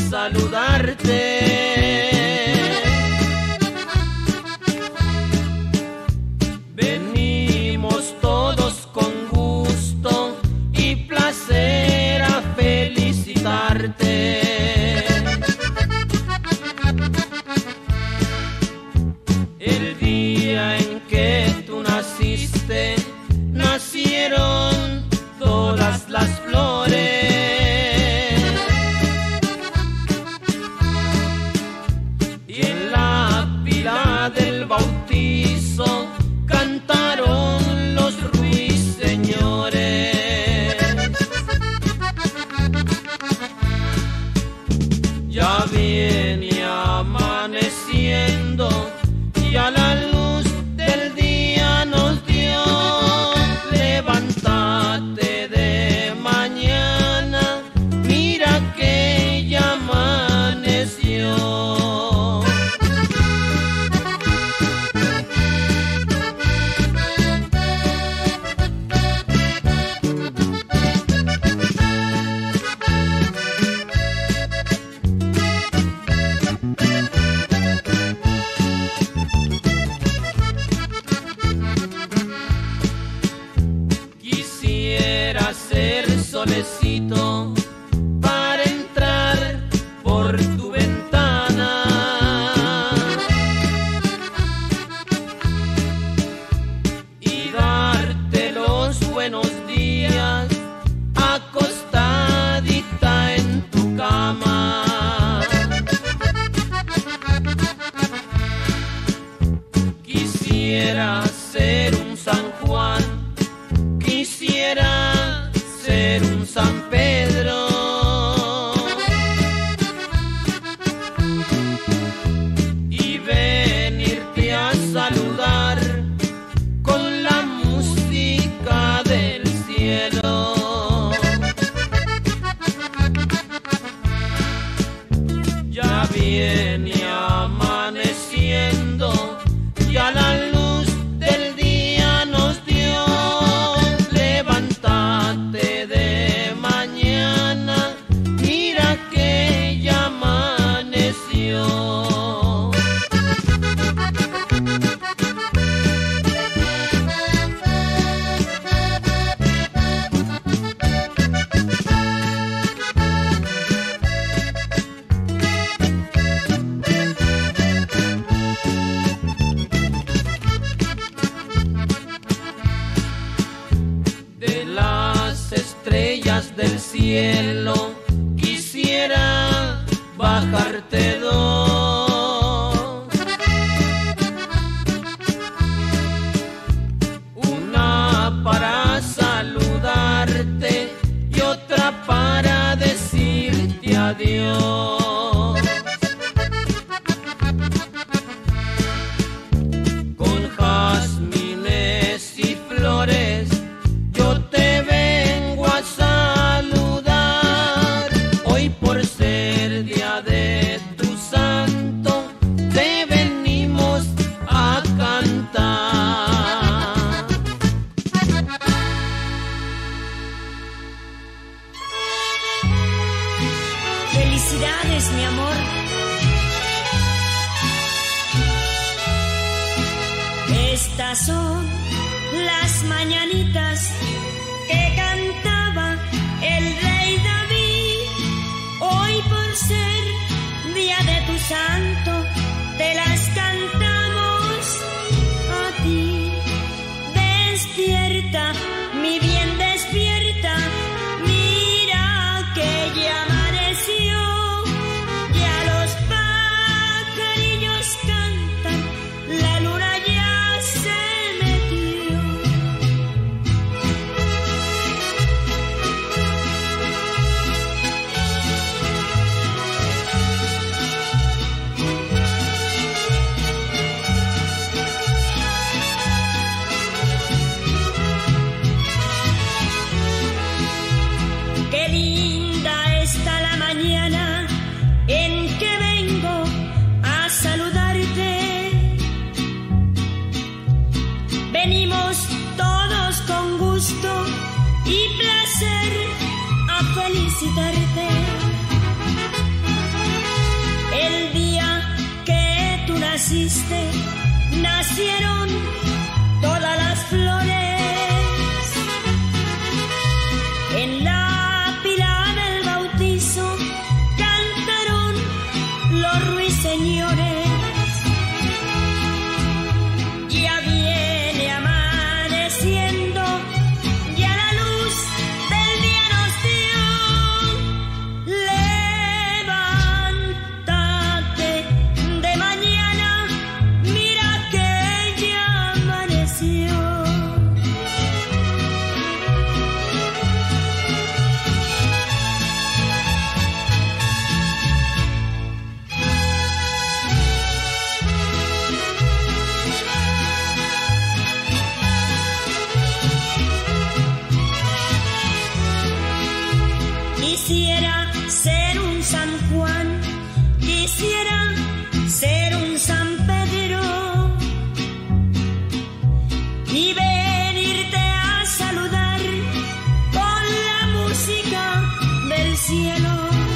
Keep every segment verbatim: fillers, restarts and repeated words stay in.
saludarte. Venimos todos con gusto y placer a felicitarte. El día en que tú naciste, nacieron todas las flores. Y en la pila del bautizo cantaron los ruiseñores. Ya viene amaneciendo y a la luz del día nos dio. Levántate de mañana, mira que ya amaneció. Quisiera ser solecito para entrar por tu ventana y darte los buenos días acostadita en tu cama. Quisiera ser un San Juan, quisiera ser un San Pedro y venirte a saludar con la música del cielo. Ya viene amaneciendo y a la luz del día nos dio. Levántate de mañana, mira que ya amaneció. De las estrellas del cielo quisiera bajarte dos, una para saludarte y otra para decirte adiós. Con jazmines y flores yo te vengo a saludar. Hoy por ser día de tu santo te venimos a cantar. Felicidades, mi amor. Estas son las mañanitas que cantaba el rey David. Hoy por ser día de tu santo te las cantamos a ti. Despierta, mi bien, despierta, mira que ya amaneció. Ya los pajarillos cantan, la luna ya se metió. felicitarte. naciste, nacieron todas las flores. En la pila del bautizo cantaron los ruiseñores. Ya viene amaneciendo, ya la luz del día nos dio. Levántate de mañana, mira que ya amaneció. Quisiera ser un San Juan, quisiera ser un San Pedro y venirte a saludar con la música del cielo.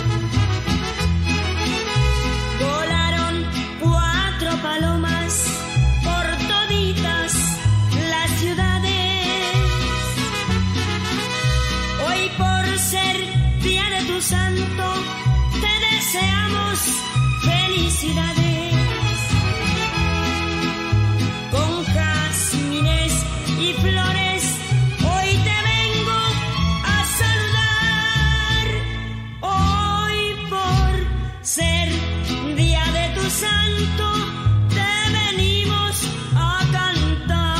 Volaron cuatro palomas por toditas las ciudades. Hoy por ser día de tu santo, te deseamos felicidades. Con jazmines y flores, hoy te vengo a saludar. Hoy por ser día de tu santo, te venimos a cantar.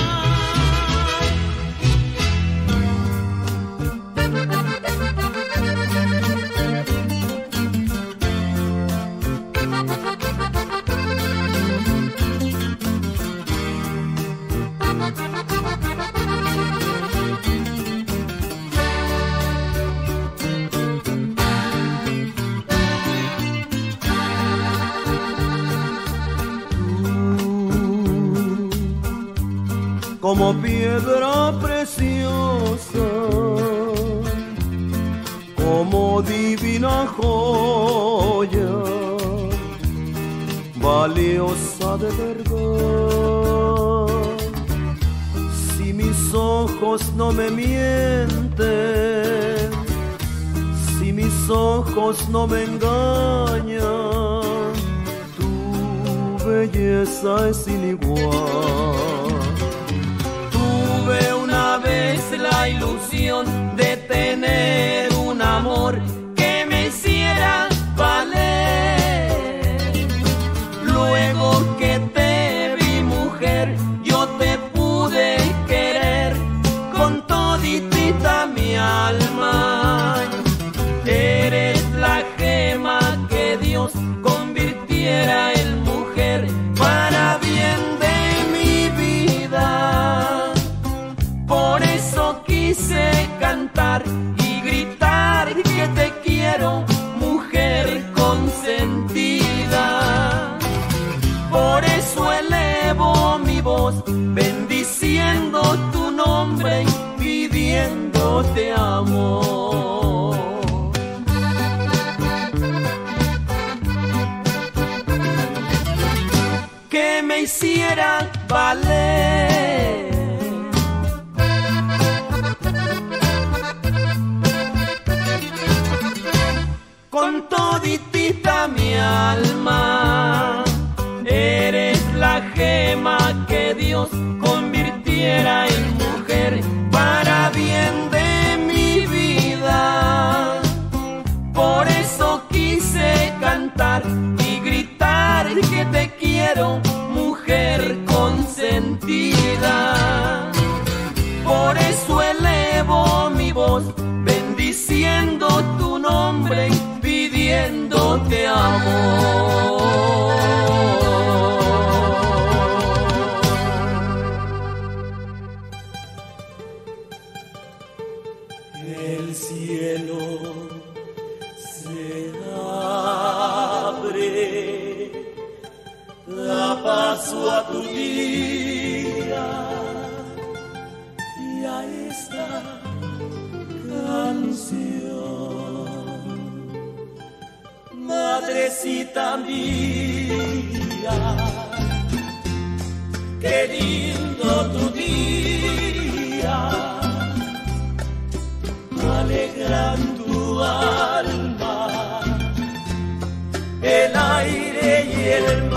Como piedra preciosa, como divina joya, valiosa de verdad. Si mis ojos no me mienten, si mis ojos no me engañan, tu belleza es sin igual. Tuve una vez la ilusión de tener un amor que me hiciera valer. Luego que te vi, mujer, yo te pude querer con toditita mi alma. Eres la gema que Dios convirtiera en mujer para bien de mi vida. Por eso quise cantar y gritar que te quiero, mujer consentida. Por eso elevo mi voz, bendiciendo tu nombre y pidiéndote amor. Que me hiciera valer. Con toditita mi alma, eres la gema que Dios convirtiera en mujer para bien de mi vida. Por eso quise cantar y gritar que te quiero, mujer consentida. Por eso elevo mi voz, bendiciendo tu nombre y pidiéndote amor. El cielo se abre, da paso a tu vida y a esta canción. Madrecita mía, qué lindo tu día, alegran tu alma, el aire y el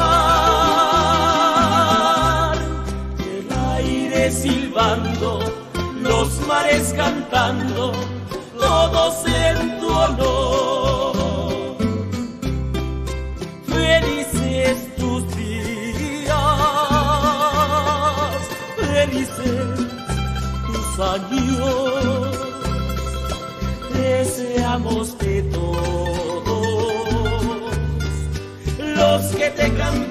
mar, el aire silbando, los mares cantando, todos en tu honor. Felices tus días, felices tus años, deseamos que todos los que te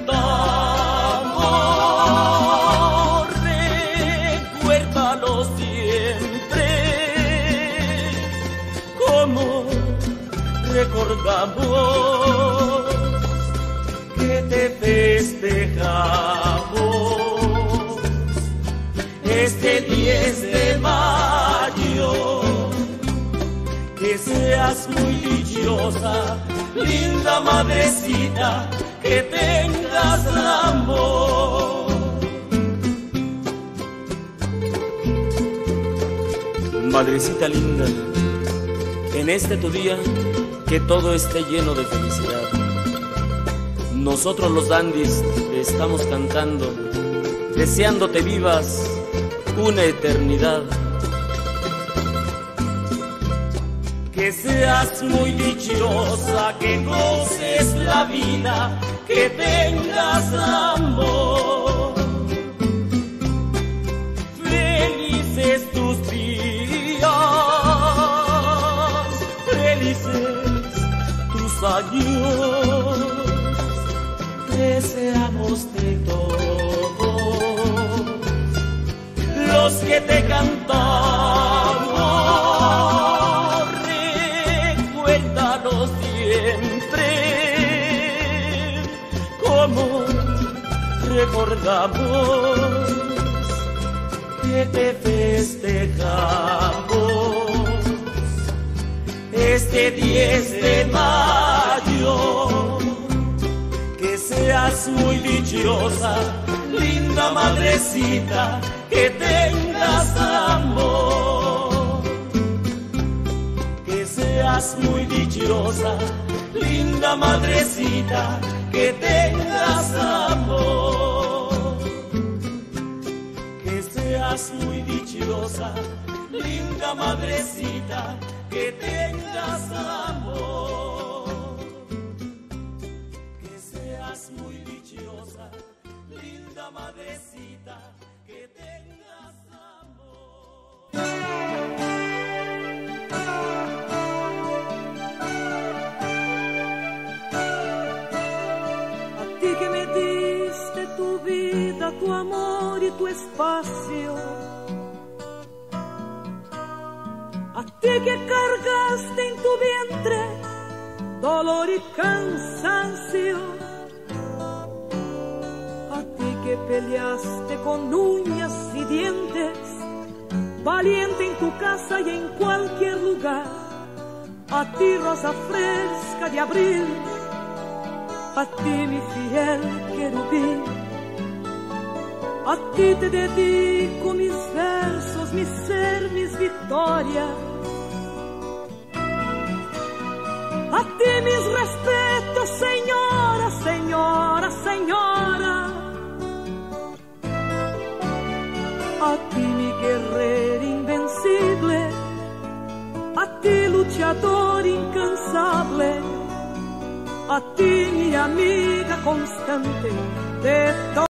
cantamos, recuérdalo siempre, como recordamos que te festejamos este diez de mayo. Que seas muy dichosa, linda madrecita, que tengas amor. Madrecita linda, en este tu día, que todo esté lleno de felicidad. Nosotros los dandis te estamos cantando, deseándote vivas una eternidad. Que seas muy dichosa, que goces la vida, que tengas amor. Felices tus días, felices tus años, deseamos de todos los que te cantamos. Siempre, como recordamos que te festejamos este diez de mayo. Que seas muy dichosa, linda madrecita, que tengas amor. Que seas muy dichosa, linda madrecita, que tengas amor. Que seas muy dichosa, linda madrecita, que tengas amor. Que seas muy dichosa, linda madrecita, que tengas amor. Que me diste tu vida, tu amor y tu espacio, a ti que cargaste en tu vientre dolor y cansancio, a ti que peleaste con uñas y dientes, valiente en tu casa y en cualquier lugar, a ti rosa fresca de abril, a ti mi fiel querubín, a ti te dedico mis versos, mi ser, mis victorias, a ti mis respetos, señora, señora, señora, a ti mi guerrero invencible, a ti luchador incansable, a ti mi amiga constante de todo.